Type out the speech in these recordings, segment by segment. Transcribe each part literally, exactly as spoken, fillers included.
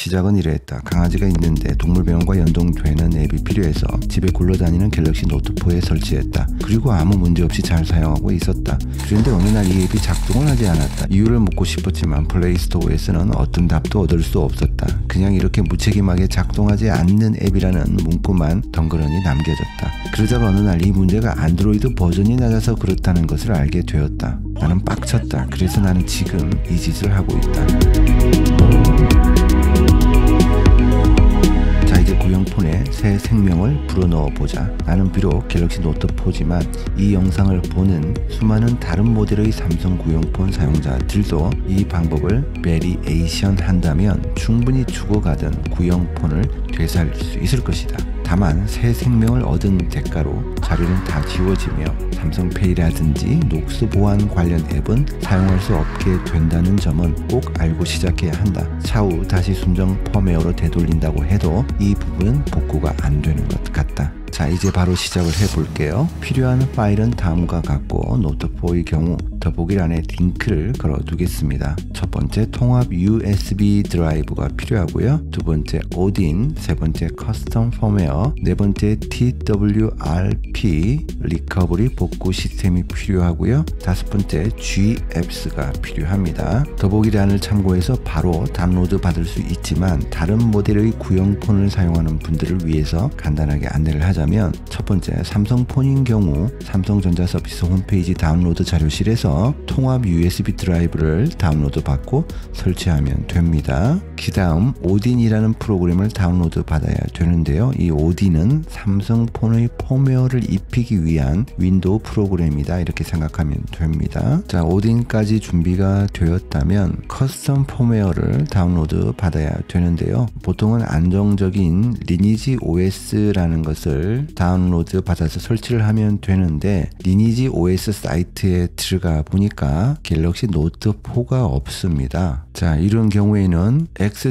시작은 이랬다. 강아지가 있는데 동물병원과 연동되는 앱이 필요해서 집에 굴러다니는 갤럭시 노트포에 설치했다. 그리고 아무 문제 없이 잘 사용하고 있었다. 그런데 어느 날 이 앱이 작동을 하지 않았다. 이유를 묻고 싶었지만 플레이스토어에서는 어떤 답도 얻을 수 없었다. 그냥 이렇게 무책임하게 작동하지 않는 앱이라는 문구만 덩그러니 남겨졌다. 그러다가 어느 날 이 문제가 안드로이드 버전이 낮아서 그렇다는 것을 알게 되었다. 나는 빡쳤다. 그래서 나는 지금 이 짓을 하고 있다. 자, 이제 구형폰에 새 생명을 불어넣어 보자. 나는 비록 갤럭시 노트 포지만 이 영상을 보는 수많은 다른 모델의 삼성 구형폰 사용자들도 이 방법을 베리에이션 한다면 충분히 죽어가던 구형폰을 되살릴 수 있을 것이다. 다만 새 생명을 얻은 대가로 자료는 다 지워지며 삼성페이라든지 녹스 보안 관련 앱은 사용할 수 없게 된다는 점은 꼭 알고 시작해야 한다. 차후 다시 순정 펌웨어로 되돌린다고 해도 이 부분은 복구가 안 되는 것 같다. 자, 이제 바로 시작을 해볼게요. 필요한 파일은 다음과 같고 노트포의 경우 더보기란에 링크를 걸어 두겠습니다. 첫 번째 통합 유에스비 드라이브가 필요하고요. 두 번째 오딘, 세 번째 커스텀 펌웨어, 네 번째 티더블유알피 리커버리 복구 시스템이 필요하고요. 다섯 번째 지앱스가 필요합니다. 더보기란을 참고해서 바로 다운로드 받을 수 있지만 다른 모델의 구형폰을 사용하는 분들을 위해서 간단하게 안내를 하자면 첫 번째 삼성폰인 경우 삼성전자 서비스 홈페이지 다운로드 자료실에서 통합 유에스비 드라이브를 다운로드 받고 설치하면 됩니다. 그 다음 오딘이라는 프로그램을 다운로드 받아야 되는데요. 이 오딘은 삼성폰의 펌웨어를 입히기 위한 윈도우 프로그램이다, 이렇게 생각하면 됩니다. 자, 오딘까지 준비가 되었다면 커스텀 펌웨어를 다운로드 받아야 되는데요. 보통은 안정적인 리니지 오에스라는 것을 다운로드 받아서 설치를 하면 되는데 리니지 오에스 사이트에 들어가 보니까 갤럭시 노트 포가 없습니다. 자, 이런 경우에는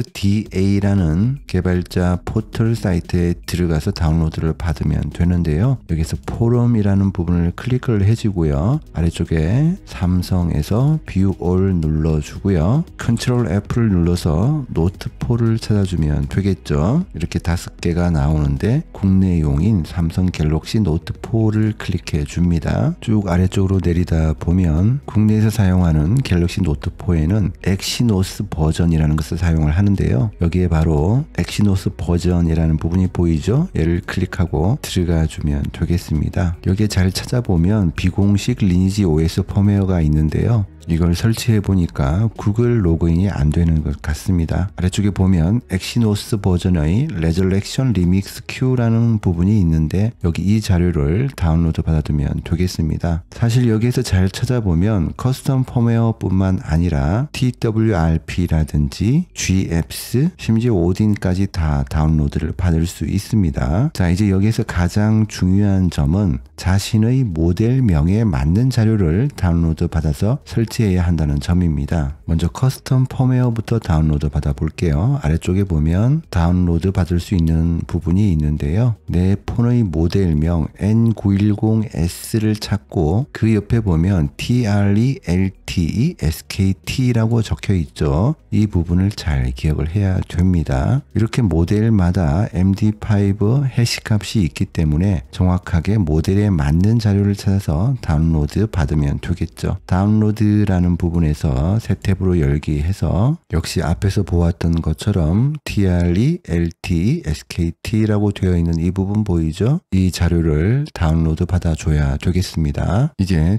엑스디에이라는 개발자 포털 사이트에 들어가서 다운로드를 받으면 되는데요. 여기서 포럼이라는 부분을 클릭을 해주고요. 아래쪽에 삼성에서 뷰 올 눌러주고요. 컨트롤 F를 눌러서 노트포를 찾아주면 되겠죠. 이렇게 다섯 개가 나오는데 국내용인 삼성 갤럭시 노트 포를 클릭해 줍니다. 쭉 아래쪽으로 내리다 보면 국내에서 사용하는 갤럭시 노트 포에는 엑시노스 버전이라는 것을 사용을 하는데요. 여기에 바로 엑시노스 버전이라는 부분이 보이죠? 얘를 클릭하고 들어가 주면 되겠습니다. 여기에 잘 찾아보면 비공식 리니지 오에스 펌웨어가 있는데요. 이걸 설치해 보니까 구글 로그인이 안 되는 것 같습니다. 아래쪽에 보면 엑시노스 버전의 레저렉션 리믹스 Q라는 부분이 있는데 여기 이 자료를 다운로드 받아두면 되겠습니다. 사실 여기에서 잘 찾아보면 커스텀 펌웨어 뿐만 아니라 티더블유알피라든지 지앱스, 심지어 오딘까지 다 다운로드를 받을 수 있습니다. 자, 이제 여기에서 가장 중요한 점은 자신의 모델명에 맞는 자료를 다운로드 받아서 설치 해야 한다는 점입니다. 먼저 커스텀 펌웨어부터 다운로드 받아 볼게요. 아래쪽에 보면 다운로드 받을 수 있는 부분이 있는데요. 내 폰의 모델명 엔 구백십 에스를 찾고 그 옆에 보면 트레, 엘티이, 에스케이티라고 적혀 있죠. 이 부분을 잘 기억을 해야 됩니다. 이렇게 모델마다 엠디 파이브 해시값이 있기 때문에 정확하게 모델에 맞는 자료를 찾아서 다운로드 받으면 되겠죠. 다운로드 라는 부분에서 새 탭으로 열기 해서 역시 앞에서 보았던 것처럼 트레, 엘티이, 에스케이티라고 되어 있는 이 부분 보이죠? 이 자료를 다운로드 받아줘야 되겠습니다. 이제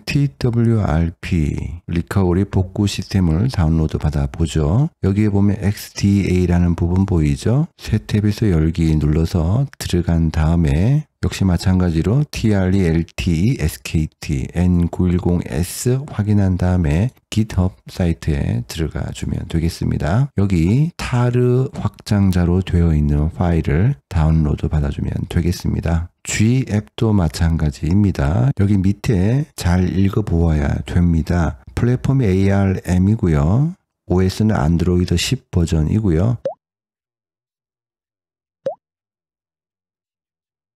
티더블유알피 리커버리 복구 시스템을 다운로드 받아보죠. 여기에 보면 엑스디에이라는 부분 보이죠? 새 탭에서 열기 눌러서 들어간 다음에 역시 마찬가지로 트레, 엘티이, 에스케이티, 엔 구백십 에스 확인한 다음에 GitHub 사이트에 들어가 주면 되겠습니다. 여기 타르 확장자로 되어 있는 파일을 다운로드 받아주면 되겠습니다. 지앱도 마찬가지입니다. 여기 밑에 잘 읽어보아야 됩니다. 플랫폼이 에이알엠이고요. 오에스는 안드로이드 십 버전이고요.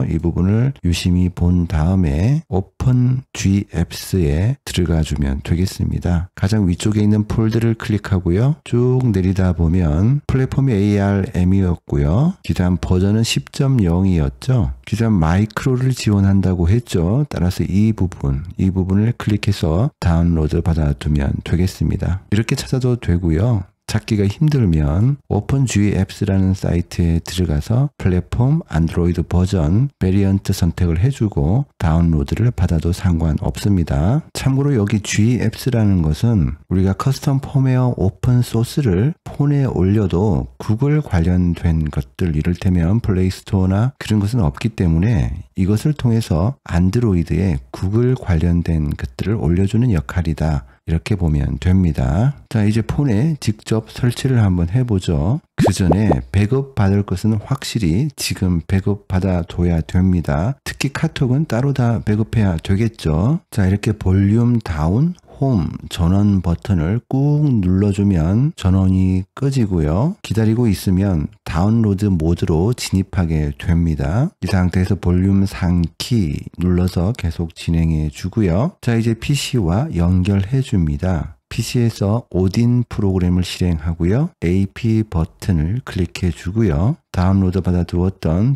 이 부분을 유심히 본 다음에 오픈 지앱스에 들어가 주면 되겠습니다. 가장 위쪽에 있는 폴더를 클릭하고요. 쭉 내리다 보면 플랫폼이 에이알엠이었고요. 기존 버전은 십 점 영이었죠. 기존 마이크로를 지원한다고 했죠. 따라서 이 부분, 이 부분을 클릭해서 다운로드 받아두면 되겠습니다. 이렇게 찾아도 되고요. 찾기가 힘들면 오픈지앱스라는 사이트에 들어가서 플랫폼 안드로이드 버전 베리언트 선택을 해주고 다운로드를 받아도 상관없습니다. 참고로 여기 지앱스라는 것은 우리가 커스텀 펌웨어 오픈 소스를 폰에 올려도 구글 관련된 것들, 이를테면 플레이스토어나 그런 것은 없기 때문에 이것을 통해서 안드로이드에 구글 관련된 것들을 올려주는 역할이다. 이렇게 보면 됩니다. 자, 이제 폰에 직접 설치를 한번 해보죠. 그 전에 백업 받을 것은 확실히 지금 백업 받아둬야 됩니다. 특히 카톡은 따로 다 백업해야 되겠죠. 자, 이렇게 볼륨 다운, 홈, 전원 버튼을 꾹 눌러주면 전원이 꺼지고요. 기다리고 있으면 다운로드 모드로 진입하게 됩니다. 이 상태에서 볼륨 상키 눌러서 계속 진행해 주고요. 자, 이제 피시와 연결해 줍니다. 피시에서 오딘 프로그램을 실행하고요. 에이피 버튼을 클릭해 주고요. 다운로드 받아두었던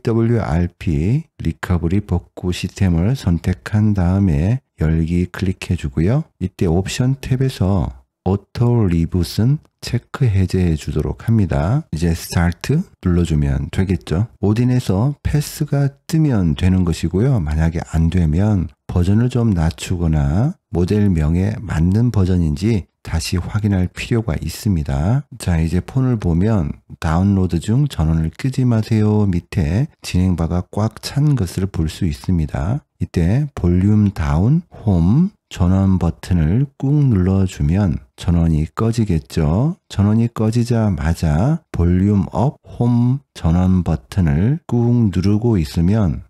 티더블유알피 리커버리 복구 시스템을 선택한 다음에 열기 클릭해 주고요. 이때 옵션 탭에서 오토 리붓은 체크 해제해 주도록 합니다. 이제 스타트 눌러주면 되겠죠. 오딘에서 패스가 뜨면 되는 것이고요. 만약에 안 되면 버전을 좀 낮추거나 모델명에 맞는 버전인지 다시 확인할 필요가 있습니다. 자, 이제 폰을 보면 다운로드 중 전원을 끄지 마세요 밑에 진행바가 꽉 찬 것을 볼 수 있습니다. 이때 볼륨 다운, 홈, 전원 버튼을 꾹 눌러주면 전원이 꺼지겠죠. 전원이 꺼지자마자 볼륨 업, 홈, 전원 버튼을 꾹 누르고 있으면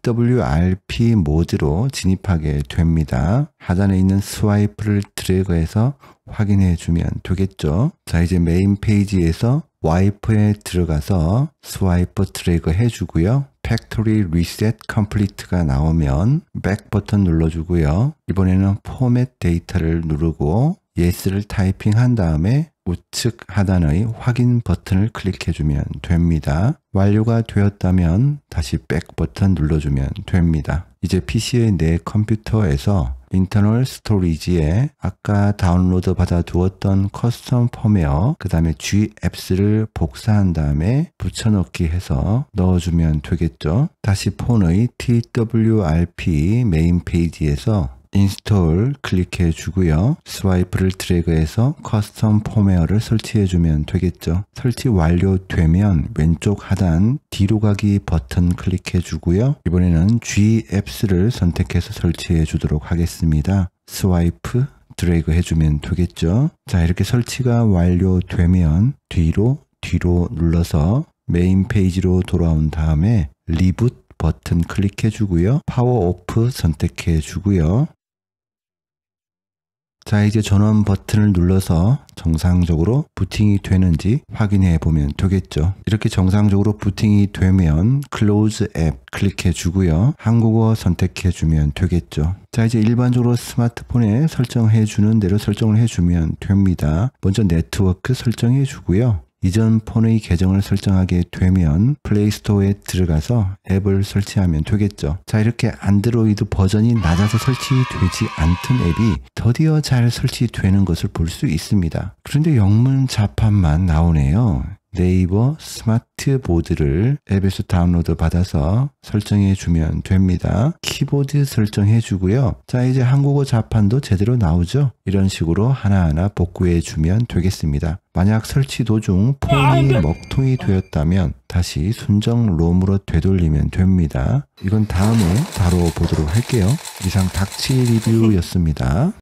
티더블유알피 모드로 진입하게 됩니다. 하단에 있는 스와이프를 드래그해서 확인해 주면 되겠죠. 자, 이제 메인 페이지에서 와이프에 들어가서 스와이프 드래그 해주고요. 팩토리 리셋 컴플리트가 나오면 백 버튼 눌러주고요. 이번에는 포맷 데이터를 누르고 예스를 타이핑한 다음에 우측 하단의 확인 버튼을 클릭해주면 됩니다. 완료가 되었다면 다시 백 버튼 눌러주면 됩니다. 이제 피시의 내 컴퓨터에서 인터널 스토리지에 아까 다운로드 받아두었던 커스텀 펌웨어, 그 다음에 지앱스를 복사한 다음에 붙여넣기 해서 넣어주면 되겠죠. 다시 폰의 티더블유알피 메인 페이지에서 인스톨 클릭해 주고요. 스와이프를 드래그해서 커스텀 펌웨어를 설치해 주면 되겠죠. 설치 완료되면 왼쪽 하단 뒤로 가기 버튼 클릭해 주고요. 이번에는 지앱스를 선택해서 설치해 주도록 하겠습니다. 스와이프 드래그 해주면 되겠죠. 자, 이렇게 설치가 완료되면 뒤로 뒤로 눌러서 메인 페이지로 돌아온 다음에 리붓 버튼 클릭해 주고요. 파워 오프 선택해 주고요. 자, 이제 전원 버튼을 눌러서 정상적으로 부팅이 되는지 확인해 보면 되겠죠. 이렇게 정상적으로 부팅이 되면 클로즈 앱 클릭해 주고요. 한국어 선택해 주면 되겠죠. 자, 이제 일반적으로 스마트폰에 설정해 주는 대로 설정을 해 주면 됩니다. 먼저 네트워크 설정해 주고요. 이전 폰의 계정을 설정하게 되면 플레이스토어에 들어가서 앱을 설치하면 되겠죠. 자, 이렇게 안드로이드 버전이 낮아서 설치되지 않던 앱이 드디어 잘 설치되는 것을 볼 수 있습니다. 그런데 영문 자판만 나오네요. 네이버 스마트보드를 앱에서 다운로드 받아서 설정해 주면 됩니다. 키보드 설정해 주고요. 자, 이제 한국어 자판도 제대로 나오죠. 이런 식으로 하나하나 복구해 주면 되겠습니다. 만약 설치 도중 폰이 먹통이 되었다면 다시 순정 롬으로 되돌리면 됩니다. 이건 다음에 다뤄보도록 할게요. 이상 닥치 리뷰였습니다.